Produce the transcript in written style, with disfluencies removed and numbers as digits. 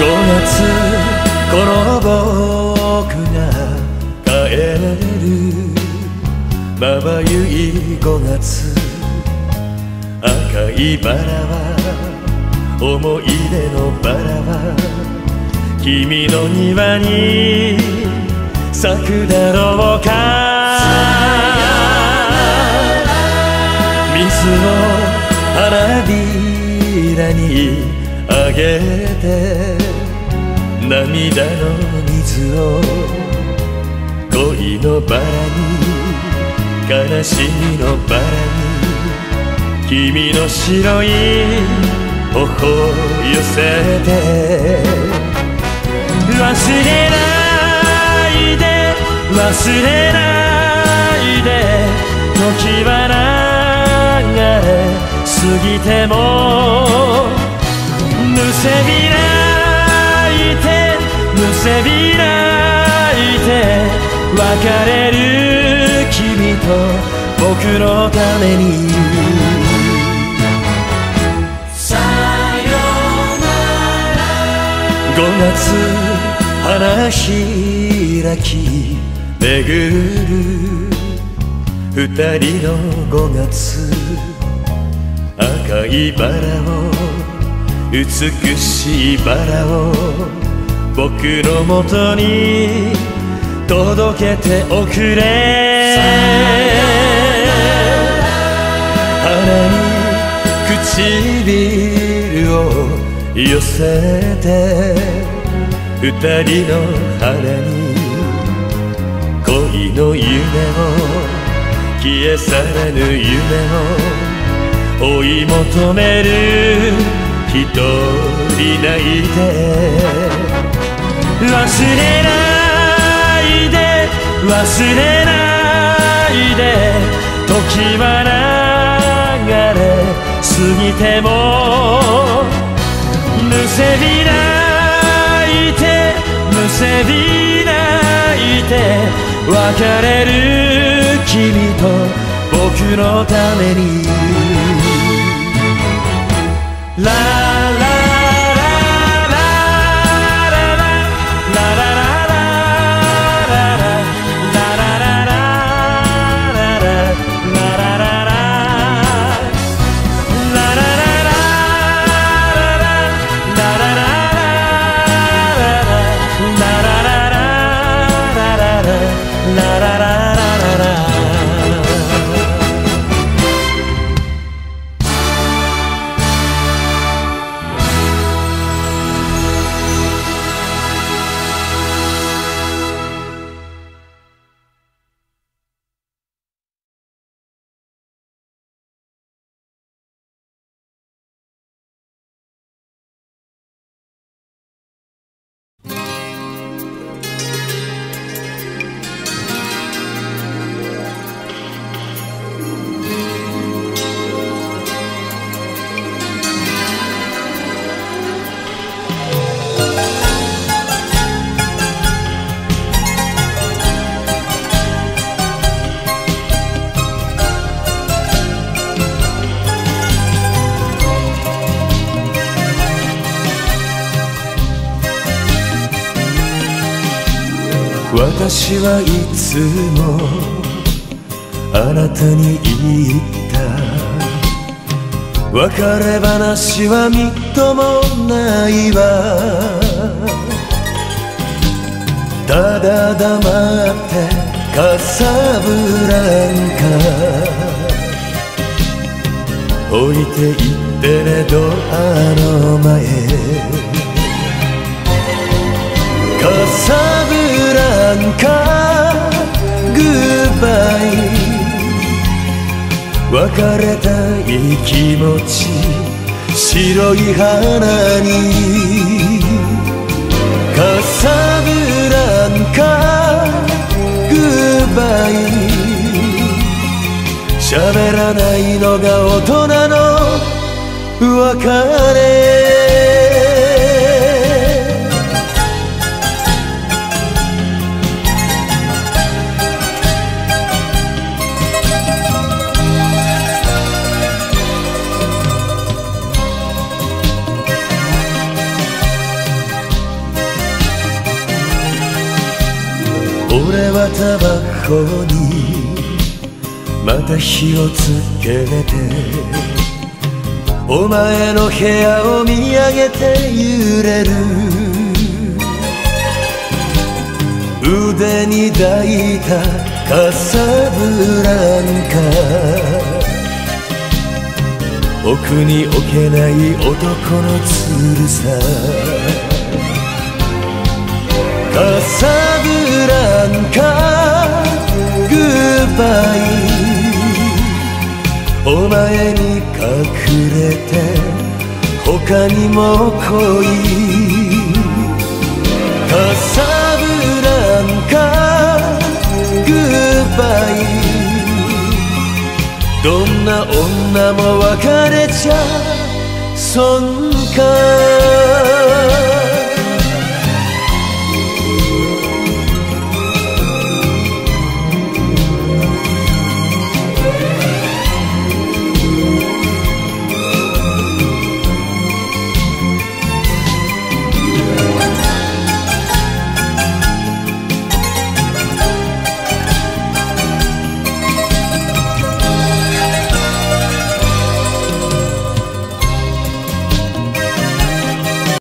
5月この僕が帰るまばゆい5月赤いバラは思い出のバラは君の庭に咲くだろうか水を花びらにあげて涙の水を恋のバラに悲しみのバラに君の白い頬寄せて忘れないで忘れないで時は流れ過ぎてもむせび泣いてむせび泣いて別れる君と僕のためにさよなら5月花開き巡る二人の5月赤いバラを美しいバラを僕のもとに届けておくれ花に唇を寄せて二人の花に恋の夢を消え去らぬ夢を追い求める一人泣いて忘れないで忘れないで時は流れ過ぎてもむせび泣いてむせび泣いて別れる君と僕のためにララ私はいつもあなたに言った別れ話はみっともないわただ黙ってカサブランカ降りて行ってねドアの前カサブランカグッバイ別れたい気持ち白い花にカサブランカグッバイ喋らないのが大人の別れタバコにまた火をつけて、お前の部屋を見上げて揺れる。腕に抱いたカサブランカ、奥に置けない男のつるさ。カサブランカグッバイ、お前に隠れて他にも恋。カサブランカグッバイ、どんな女も別れちゃ損か。